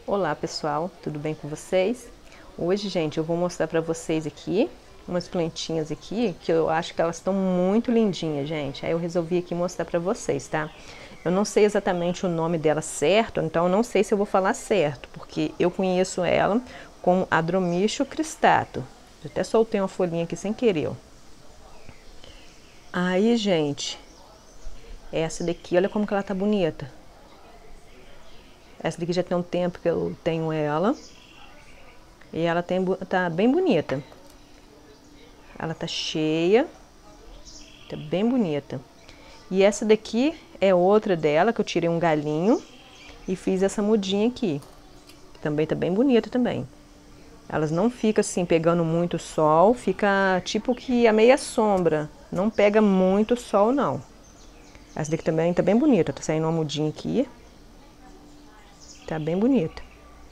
Olá pessoal, tudo bem com vocês? Hoje, gente, eu vou mostrar para vocês aqui umas plantinhas aqui que eu acho que elas estão muito lindinhas, gente. Aí eu resolvi aqui mostrar para vocês, tá? Eu não sei exatamente o nome dela certo, então eu não sei se eu vou falar certo, porque eu conheço ela como Adromicho cristato. Eu até soltei uma folhinha aqui sem querer, ó. Aí, gente, essa daqui, olha como que ela tá bonita. Essa daqui já tem um tempo que eu tenho ela. E ela tá bem bonita. Ela tá cheia. Tá bem bonita. E essa daqui é outra dela, que eu tirei um galinho e fiz essa mudinha aqui. Que também tá bem bonita também. Elas não ficam assim pegando muito sol, fica tipo que a meia sombra. Não pega muito sol, não. Essa daqui também tá bem bonita. Tá saindo uma mudinha aqui. Tá bem bonita.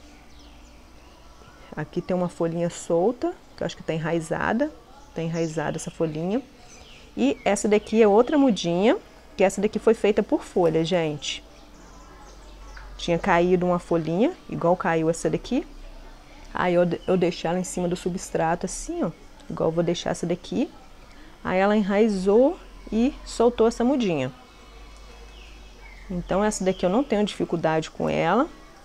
Aqui tem uma folhinha solta, que eu acho que tá enraizada. Tá enraizada essa folhinha. E essa daqui é outra mudinha, que essa daqui foi feita por folha, gente. Tinha caído uma folhinha, igual caiu essa daqui. Aí eu deixei ela em cima do substrato assim, ó. Igual eu vou deixar essa daqui. Aí ela enraizou e soltou essa mudinha. Então essa daqui eu não tenho dificuldade com ela.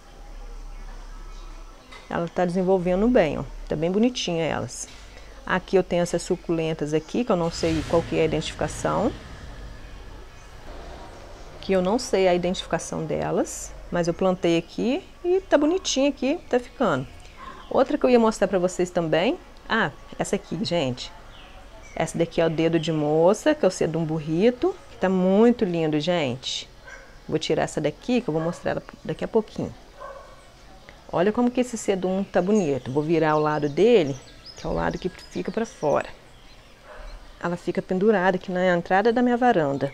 Ela tá desenvolvendo bem, ó. Tá bem bonitinha elas. Aqui eu tenho essas suculentas aqui, que eu não sei qual que é a identificação. Que eu não sei a identificação delas, mas eu plantei aqui e tá bonitinha aqui, tá ficando. Outra que eu ia mostrar pra vocês também. Ah, essa aqui, gente. Essa daqui é o dedo de moça, que é o sedum burrito, que tá muito lindo, gente. Vou tirar essa daqui, que eu vou mostrar ela daqui a pouquinho. Olha como que esse sedum tá bonito. Vou virar o lado dele, que é o lado que fica pra fora. Ela fica pendurada aqui na entrada da minha varanda.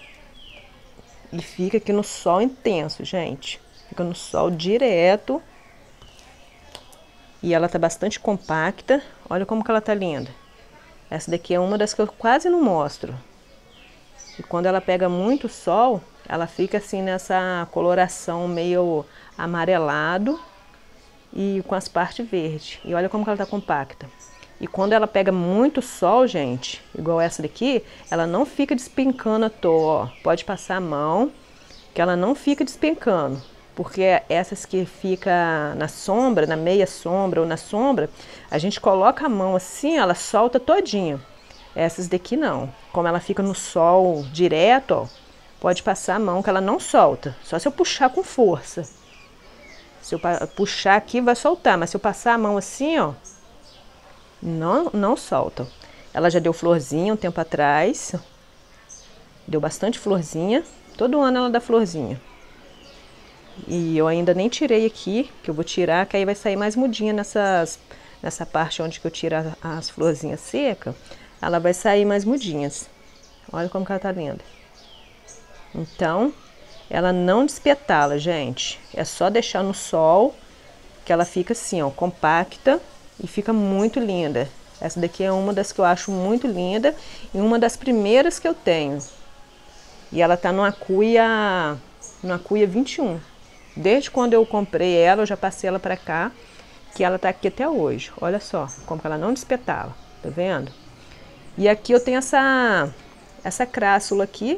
E fica aqui no sol intenso, gente. Fica no sol direto. E ela tá bastante compacta. Olha como que ela tá linda. Essa daqui é uma das que eu quase não mostro. E quando ela pega muito sol, ela fica assim nessa coloração meio amarelado e com as partes verdes. E olha como que ela tá compacta. E quando ela pega muito sol, gente, igual essa daqui, ela não fica despencando à toa, ó. Pode passar a mão, que ela não fica despencando. Porque essas que fica na sombra, na meia sombra ou na sombra, a gente coloca a mão assim, ela solta todinha. Essas daqui não. Como ela fica no sol direto, ó, pode passar a mão que ela não solta. Só se eu puxar com força. Se eu puxar aqui vai soltar, mas se eu passar a mão assim, ó, não solta. Ela já deu florzinha um tempo atrás. Deu bastante florzinha. Todo ano ela dá florzinha. E eu ainda nem tirei aqui, que eu vou tirar, que aí vai sair mais mudinha nessa parte onde que eu tiro as florzinhas secas. Ela vai sair mais mudinhas. Olha como que ela tá linda. Então, ela não despetala, gente. É só deixar no sol, que ela fica assim, ó, compacta. E fica muito linda. Essa daqui é uma das que eu acho muito linda e uma das primeiras que eu tenho. E ela tá numa cuia 21. Desde quando eu comprei ela, eu já passei ela pra cá, que ela tá aqui até hoje. Olha só como que ela não despetala, tá vendo? E aqui eu tenho essa crassula aqui,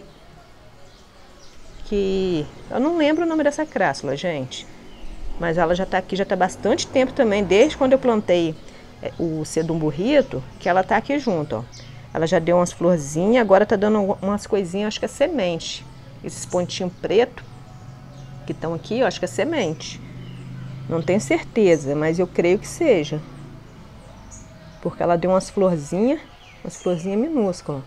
que eu não lembro o nome dessa crassula, gente. Mas ela já tá aqui, já tá bastante tempo também, desde quando eu plantei o sedum burrito, que ela tá aqui junto, ó. Ela já deu umas florzinhas, agora tá dando umas coisinhas, acho que é semente. Esses pontinhos pretos que estão aqui, eu acho que é semente. Não tenho certeza, mas eu creio que seja. Porque ela deu umas florzinhas minúsculas.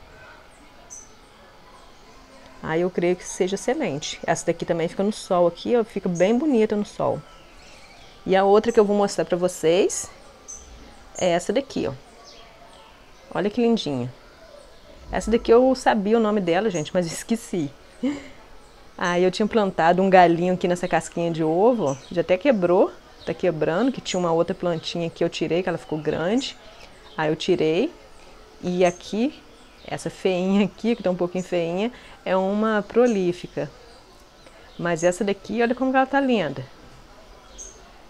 Aí eu creio que seja semente. Essa daqui também fica no sol aqui, ó, fica bem bonita no sol. E a outra que eu vou mostrar pra vocês é essa daqui, ó. Olha que lindinha. Essa daqui eu sabia o nome dela, gente, mas esqueci. Aí eu tinha plantado um galinho aqui nessa casquinha de ovo, ó. Já até quebrou, tá quebrando, que tinha uma outra plantinha que eu tirei, que ela ficou grande. Aí eu tirei. E aqui, essa feinha aqui, que tá um pouquinho feinha, é uma prolífica. Mas essa daqui, olha como ela tá linda.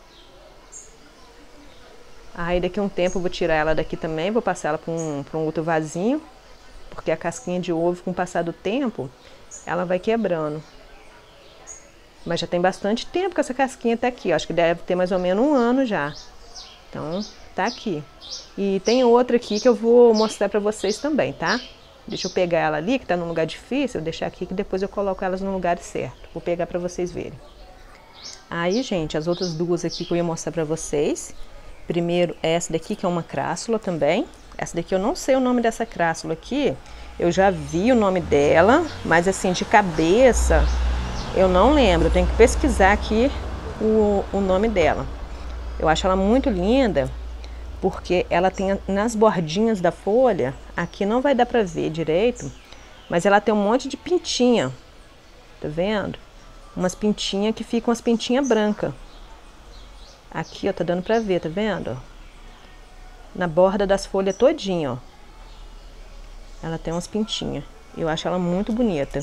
Aí daqui a um tempo eu vou tirar ela daqui também, vou passar ela para um outro vasinho, porque a casquinha de ovo, com o passar do tempo, ela vai quebrando. Mas já tem bastante tempo que essa casquinha tá aqui, ó. Acho que deve ter mais ou menos 1 ano já. Então, tá aqui. E tem outra aqui que eu vou mostrar pra vocês também, tá? Deixa eu pegar ela ali, que tá num lugar difícil, eu deixar aqui que depois eu coloco elas no lugar certo. Vou pegar pra vocês verem. Aí, gente, as outras duas aqui que eu ia mostrar pra vocês. Primeiro, essa daqui, que é uma crassula também. Essa daqui eu não sei o nome dessa crassula aqui. Eu já vi o nome dela, mas assim, de cabeça, eu não lembro. Eu tenho que pesquisar aqui o nome dela. Eu acho ela muito linda, porque ela tem nas bordinhas da folha, aqui não vai dar pra ver direito, mas ela tem um monte de pintinha. Tá vendo? Umas pintinhas que ficam as pintinhas brancas. Aqui, ó, tá dando pra ver, tá vendo? Na borda das folhas todinha, ó. Ela tem umas pintinhas. Eu acho ela muito bonita.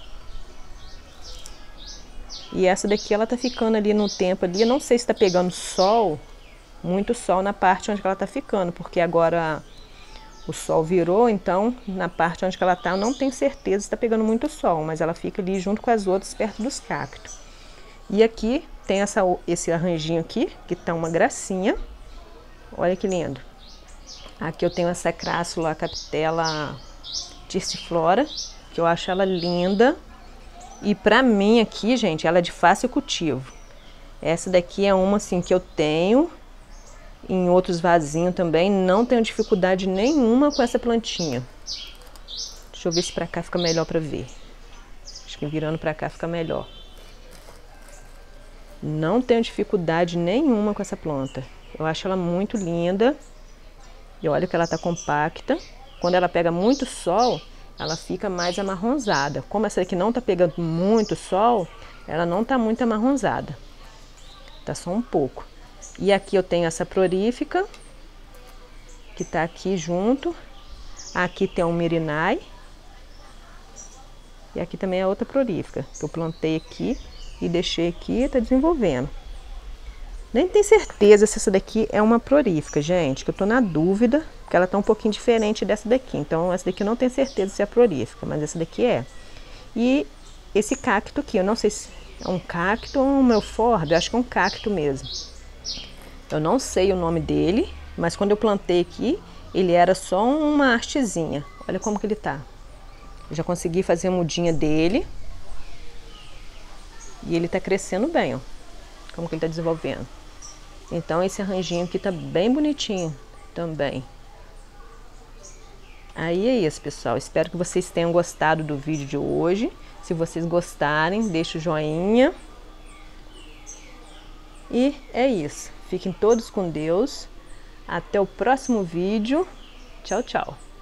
E essa daqui, ela tá ficando ali no tempo ali. Eu não sei se tá pegando sol, muito sol na parte onde ela tá ficando, porque agora o sol virou, então na parte onde ela tá, eu não tenho certeza se tá pegando muito sol, mas ela fica ali junto com as outras perto dos cactos. E aqui tem esse arranjinho aqui, que tá uma gracinha. Olha que lindo. Aqui eu tenho essa crassula, a Capitella Tissiflora, que eu acho ela linda. E pra mim aqui, gente, ela é de fácil cultivo. Essa daqui é uma assim que eu tenho em outros vasinhos também. Não tenho dificuldade nenhuma com essa plantinha. Deixa eu ver se pra cá fica melhor pra ver. Acho que virando pra cá fica melhor. Não tenho dificuldade nenhuma com essa planta. Eu acho ela muito linda. E olha que ela tá compacta. Quando ela pega muito sol, ela fica mais amarronzada. Como essa aqui não tá pegando muito sol, ela não tá muito amarronzada. Tá só um pouco. E aqui eu tenho essa Prorífica, que tá aqui junto. Aqui tem um Mirinai. E aqui também é outra Prorífica, que eu plantei aqui e deixei aqui e tá desenvolvendo. Nem tenho certeza se essa daqui é uma Prorífica, gente, que eu tô na dúvida, porque ela tá um pouquinho diferente dessa daqui. Então, essa daqui eu não tenho certeza se é Prorífica, mas essa daqui é. E esse cacto aqui, eu não sei se é um cacto ou um Euphorbia, eu acho que é um cacto mesmo. Eu não sei o nome dele, mas quando eu plantei aqui, ele era só uma hastezinha. Olha como que ele tá. Eu já consegui fazer a mudinha dele. E ele tá crescendo bem, ó. Como que ele tá desenvolvendo. Então esse arranjinho aqui tá bem bonitinho também. Aí é isso, pessoal. Espero que vocês tenham gostado do vídeo de hoje. Se vocês gostarem, deixa o joinha. E é isso. Fiquem todos com Deus. Até o próximo vídeo. Tchau, tchau.